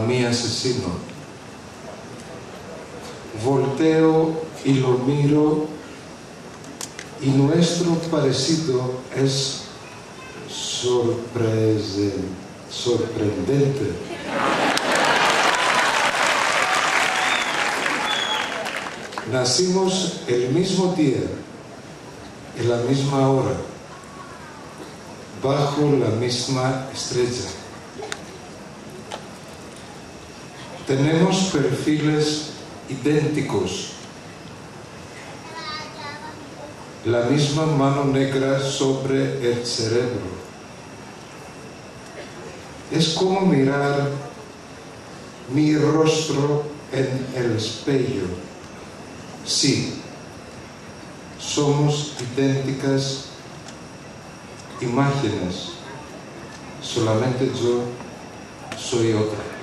mí asesino. Volteo y lo miro y nuestro parecido es sorprendente. Nacimos el mismo día, en la misma hora, bajo la misma estrella. Tenemos perfiles idénticos, la misma mano negra sobre el cerebro. Es como mirar mi rostro en el espejo. Sí, somos idénticas imágenes, solamente yo soy otra.